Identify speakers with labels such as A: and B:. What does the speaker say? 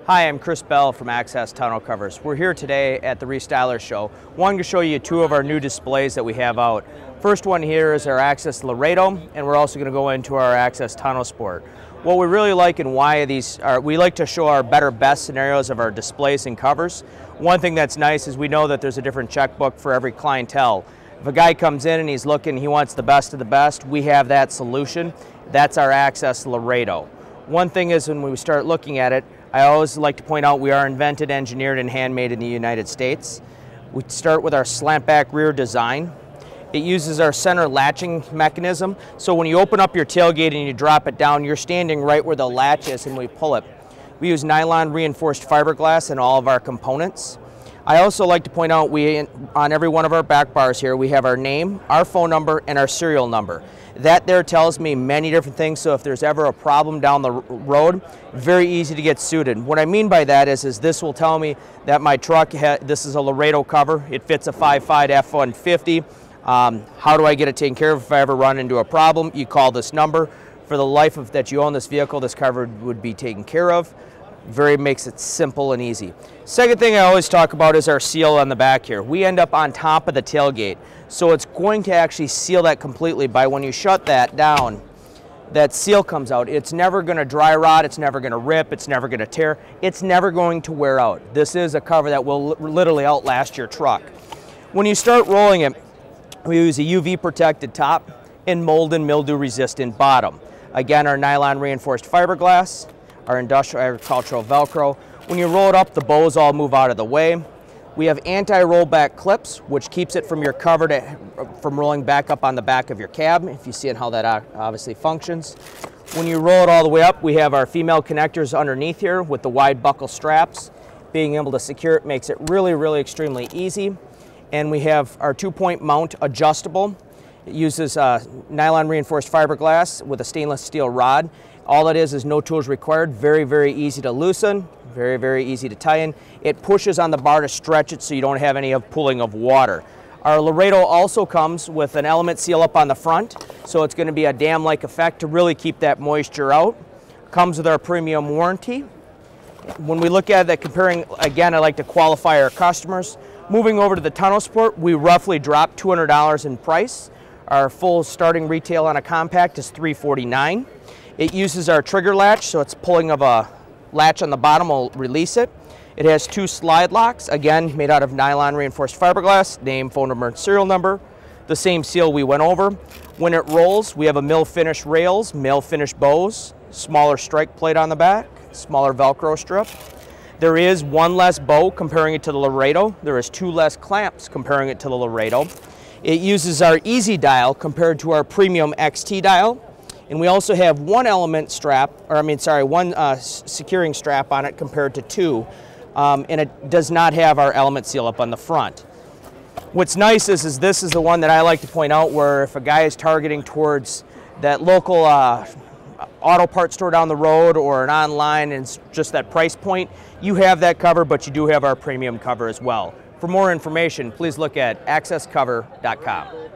A: Hi, I'm Chris Bell from Access Tonneau Covers. We're here today at the Restyler show. Wanting to show you two of our new displays that we have out. First one here is our Access Lorado, and we're also going to go into our Access Tonneau Sport. What we really like and why these are, we like to show our better best scenarios of our displays and covers. One thing that's nice is we know that there's a different checkbook for every clientele. If a guy comes in and he's looking, he wants the best of the best, we have that solution. That's our Access Lorado. One thing is when we start looking at it, I always like to point out we are invented, engineered, and handmade in the United States. We start with our slant back rear design. It uses our center latching mechanism, so when you open up your tailgate and you drop it down, you're standing right where the latch is and we pull it. We use nylon reinforced fiberglass in all of our components. I also like to point out on every one of our back bars here, we have our name, our phone number, and our serial number. That there tells me many different things, so if there's ever a problem down the road, very easy to get suited. What I mean by that is this will tell me that my truck, this is a Lorado cover, it fits a 5.5 F-150. How do I get it taken care of if I ever run into a problem? You call this number. For the life of that you own this vehicle, this cover would be taken care of. Makes it simple and easy. Second thing I always talk about is our seal on the back here. We end up on top of the tailgate, so it's going to actually seal that completely. By when you shut that down, that seal comes out. It's never going to dry rot, it's never going to rip, it's never going to tear, it's never going to wear out. This is a cover that will literally outlast your truck. When you start rolling it, we use a UV protected top and mold and mildew resistant bottom. Again, our nylon reinforced fiberglass, our industrial agricultural Velcro. When you roll it up, the bows all move out of the way. We have anti-rollback clips, which keeps it from your cover from rolling back up on the back of your cab, if you see how that obviously functions. When you roll it all the way up, we have our female connectors underneath here with the wide buckle straps. Being able to secure it makes it really extremely easy. And we have our 2-point mount adjustable. It uses nylon reinforced fiberglass with a stainless steel rod. All it is no tools required, very easy to loosen, very easy to tie in. It pushes on the bar to stretch it so you don't have any pulling of water. Our Lorado also comes with an element seal up on the front, so it's going to be a dam-like effect to really keep that moisture out. Comes with our premium warranty. When we look at that, comparing, again, I like to qualify our customers. Moving over to the Tonno Sport, we roughly dropped $200 in price. Our full starting retail on a compact is $349. It uses our trigger latch, so it's pulling of a latch on the bottom will release it. It has 2 slide locks, again made out of nylon reinforced fiberglass, name, phone number, and serial number. The same seal we went over. When it rolls, we have a mill finish rails, mill finish bows, smaller strike plate on the back, smaller Velcro strip. There is 1 less bow comparing it to the Lorado. There is 2 less clamps comparing it to the Lorado. It uses our Easy dial compared to our Premium XT dial. And we also have 1 element strap, or one securing strap on it compared to 2. And it does not have our element seal up on the front. What's nice is this is the one that I like to point out where if a guy is targeting towards that local auto parts store down the road or an online and it's just that price point, you have that cover, but you do have our premium cover as well. For more information, please look at accesscover.com.